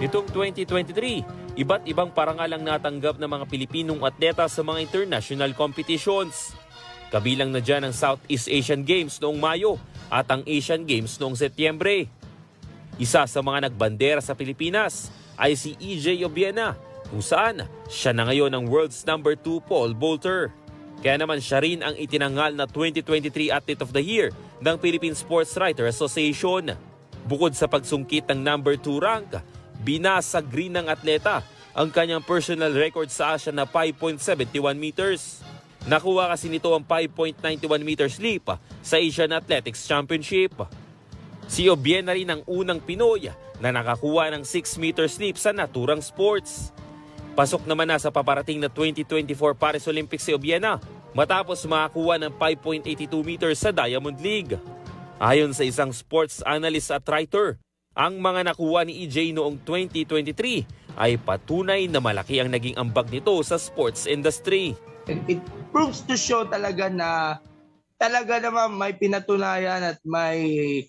Nitong 2023, iba't ibang parangal ang natanggap ng mga Pilipinong atleta sa mga international competitions. Kabilang na dyan ang Southeast Asian Games noong Mayo at ang Asian Games noong Setyembre. Isa sa mga nagbandera sa Pilipinas ay si EJ Obiena, kung saan siya na ngayon ang world's number 2 pole vaulter. Kaya naman siya rin ang itinangal na 2023 Athlete of the Year ng Philippine Sports Writer Association. Bukod sa pagsungkit ng number 2 rank, binasag rin ng atleta ang kanyang personal record sa Asia na 5.71 meters. Nakuha kasi nito ang 5.91 meters leap sa Asian Athletics Championship. Si Obiena rin ang unang Pinoy na nakakuha ng 6 meters leap sa naturang sports. Pasok naman na sa paparating na 2024 Paris Olympics si Obiena matapos makakuha ng 5.82 meters sa Diamond League. Ayon sa isang sports analyst at writer, ang mga nakuha ni EJ noong 2023 ay patunay na malaki ang naging ambag nito sa sports industry. It proves to show talaga na talaga naman may pinatunayan at may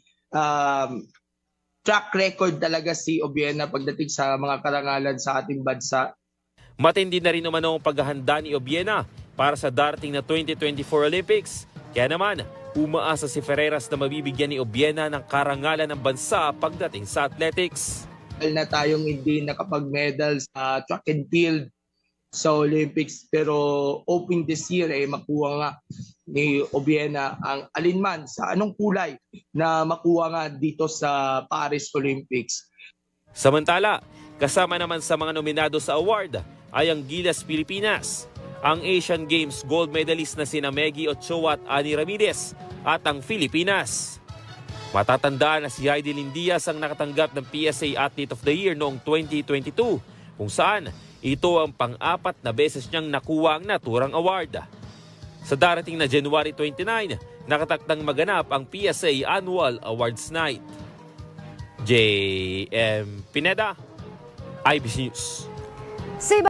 track record talaga si Obiena pagdating sa mga karangalan sa ating bansa. Matindi na rin naman ang paghahanda ni Obiena para sa darating na 2024 Olympics. Kaya naman, umaasa si Ferreras na mabibigyan ni Obiena ng karangalan ng bansa pagdating sa athletics. Na tayong hindi nakapag-medal sa track and field sa Olympics, pero hoping this year makuha nga ni Obiena ang alinman sa anong kulay na makuha nga dito sa Paris Olympics. Samantala, kasama naman sa mga nominado sa award ay ang Gilas Pilipinas, ang Asian Games gold medalist na sina Meggy Ochoa at Ani Ramirez at ang Pilipinas. Matatandaan na si Heidelin Diaz ang nakatanggap ng PSA Athlete of the Year noong 2022, kung saan ito ang pang-apat na beses niyang nakuha ang naturang award. Sa darating na January 29, nakatakdang maganap ang PSA Annual Awards Night. J.M. Pineda, IBC News.